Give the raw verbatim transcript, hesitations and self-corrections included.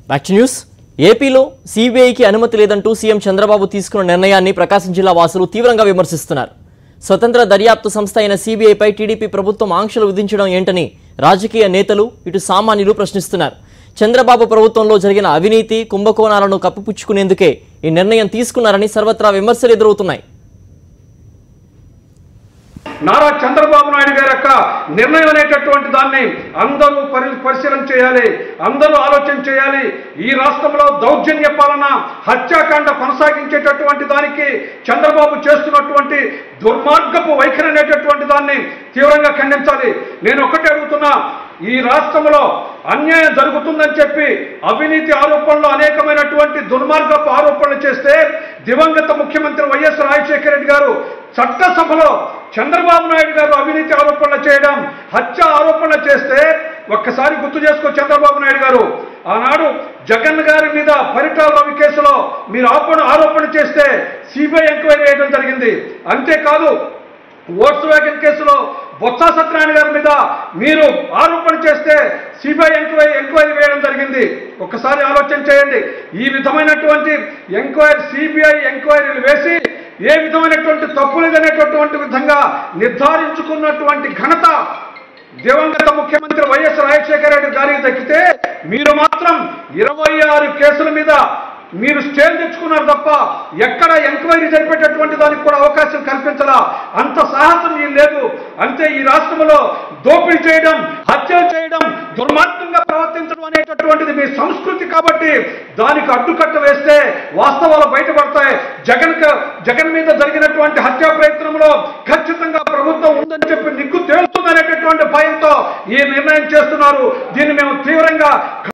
Back to news. ఏపీలో సీబీఐకి అనుమతి లేదంటూ సీఎం చంద్రబాబు తీసుకున్న నిర్ణయాన్ని ప్రకాశం జిల్లా వాసులు తీవ్రంగా విమర్శిస్తున్నారు. స్వతంత్ర దర్యాప్తు సంస్థ అయిన సీబీఐపై టీడీపీ ప్రభుత్వం ఆంక్షలు విధించడం ఏంటని రాజకీయ నేతలు ఇటు సామాన్యులు ప్రశ్నిస్తున్నారు. చంద్రబాబు ప్రభుత్వంలో జరిగిన అవినీతి కుంభకోణాలను కప్పిపుచ్చుకునేందుకే ఈ నిర్ణయం తీసుకున్నారని సర్వత్రా విమర్శలు ఎదురవుతున్నాయి. నారా చంద్రబాబు నాయుడు గారి యొక్క నిర్ణయం అనేటటువంటి దాన్ని అందరూ పరి పరిశీలన చేయాలి, అందరూ ఆలోచన చేయాలి. ఈ రాష్ట్రంలో దౌర్జన్య పాలన, హత్యాకాండ కొనసాగించేటటువంటి దానికి చంద్రబాబు చేస్తున్నటువంటి దుర్మార్గపు వైఖరి అనేటటువంటి దాన్ని తీవ్రంగా ఖండించాలి. నేను ఒక్కటే అడుగుతున్నా, ఈ రాష్ట్రంలో అన్యాయం జరుగుతుందని చెప్పి అవినీతి ఆరోపణలు అనేకమైనటువంటి దుర్మార్గపు ఆరోపణలు చేస్తే దివంగత ముఖ్యమంత్రి వైఎస్ రాజశేఖర రెడ్డి గారు చట్టసభలో చంద్రబాబు నాయుడు గారు అవినీతి ఆరోపణలు చేయడం, హత్య ఆరోపణలు చేస్తే ఒక్కసారి గుర్తు చేసుకో చంద్రబాబు నాయుడు గారు. ఆనాడు జగన్ గారి మీద పరిటాల రవి కేసులో మీరు ఆరోపణ ఆరోపణ చేస్తే సిబిఐ ఎంక్వైరీ చేయడం జరిగింది. అంతేకాదు వోక్స్ వ్యాగన్ కేసులో బొత్స సత్యనారాయణ గారి మీద మీరు ఆరోపణ చేస్తే సిబిఐ ఎంక్వైరీ ఎంక్వైరీ వేయడం జరిగింది. ఒక్కసారి ఆలోచన చేయండి. ఈ విధమైనటువంటి ఎంక్వైరీ సిబిఐ ఎంక్వైరీలు వేసి ఏ విధమైనటువంటి తప్పు లేదనేటటువంటి విధంగా నిర్ధారించుకున్నటువంటి ఘనత దివంగత ముఖ్యమంత్రి వైఎస్ రాజశేఖర రెడ్డి గారికి దక్కితే మీరు మాత్రం ఇరవై ఆరు కేసుల మీద మీరు స్టేలు తెచ్చుకున్నారు తప్ప ఎక్కడ ఎంక్వైరీ జరిపేటటువంటి దానికి కూడా అవకాశం కల్పించాలా. అంత సాహసం ఈ లేదు. అంతే ఈ రాష్ట్రంలో దోపిడీ చేయడం, హత్యలు చేయడం, దుర్మార్గంగా ప్రవర్తించడం అనేటటువంటిది మీ సంస్కృతి కాబట్టి దానికి అడ్డుకట్ట వేస్తే వాస్తవాలు బయటపడతాయి. జగన్ జగన్ మీద జరిగినటువంటి హత్యా ప్రయత్నంలో ఖచ్చితంగా ప్రభుత్వం ఉందని చెప్పి నిగ్గు తేలుతుందనేటటువంటి భయంతో ఈ నిర్ణయం చేస్తున్నారు. దీన్ని మేము తీవ్రంగా